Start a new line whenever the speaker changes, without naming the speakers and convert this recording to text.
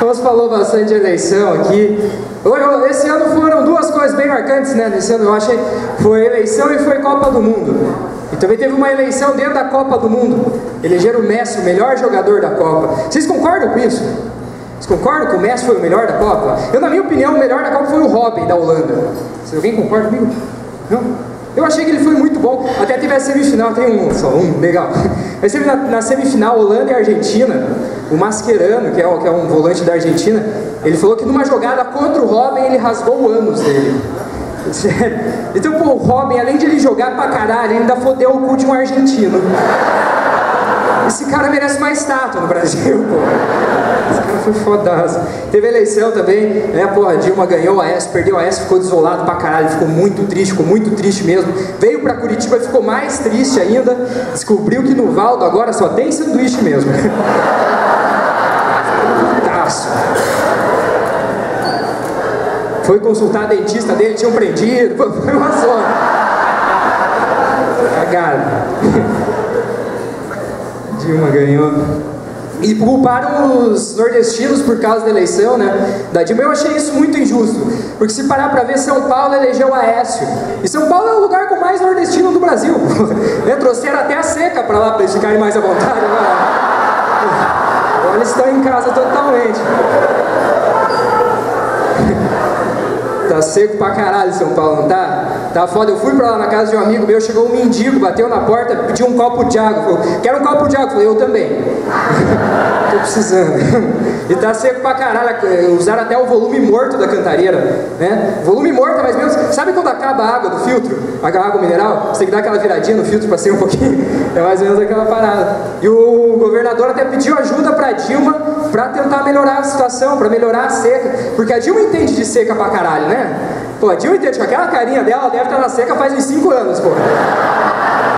Afonso falou bastante de eleição aqui. Esse ano foram duas coisas bem marcantes, né? Nesse ano eu achei, foi eleição e foi Copa do Mundo. E também teve uma eleição dentro da Copa do Mundo. Elegeram o Messi, o melhor jogador da Copa. Vocês concordam com isso? Vocês concordam que o Messi foi o melhor da Copa? Eu, na minha opinião, o melhor da Copa foi o Robin, da Holanda. Se alguém concorda comigo? Não? Eu achei que ele foi muito bom. Até teve a semifinal, tem só um, legal. Mas teve na semifinal Holanda e Argentina, o Mascherano, que é um volante da Argentina, ele falou que numa jogada contra o Robin, ele rasgou o ânus dele. Sério. Então, pô, o Robin, além de ele jogar pra caralho, ele ainda fodeu o cu de um argentino. Esse cara merece uma estátua no Brasil, pô. Esse cara foi fodaço. Teve eleição também, né, porra, a Dilma ganhou a S, perdeu a S, ficou desolado pra caralho, ficou muito triste mesmo. Veio pra Curitiba e ficou mais triste ainda, descobriu que no Valdo agora só tem sanduíche mesmo. Putaço. Foi consultar a dentista dele, tinham prendido, foi uma zona. Cagado. Dilma ganhou. E culparam os nordestinos por causa da eleição, né? Da Dilma. Eu achei isso muito injusto. Porque se parar pra ver, São Paulo elegeu Aécio. E São Paulo é o lugar com mais nordestino do Brasil. Né? Trouxeram até a seca pra lá, pra eles ficarem mais à vontade. Agora eles estão em casa totalmente. Tá seco pra caralho São Paulo, não tá? Tá foda. Eu fui pra lá na casa de um amigo meu, chegou um mendigo, bateu na porta, pediu um copo de água. Falou, quero um copo de água. Eu falei, eu também. Tô precisando. E tá seco pra caralho. Usaram até o volume morto da cantareira, né? Volume morto, mais ou menos. Sabe quando acaba a água do filtro? A água mineral? Você tem que dar aquela viradinha no filtro pra ser um pouquinho. É mais ou menos aquela parada. E o governador até pediu ajuda pra Dilma pra tentar melhorar a situação, pra melhorar a seca. Porque a Dilma entende de seca pra caralho, né? Pô, a Dilma entende, com aquela carinha dela, ela deve estar na seca faz uns 5 anos, pô.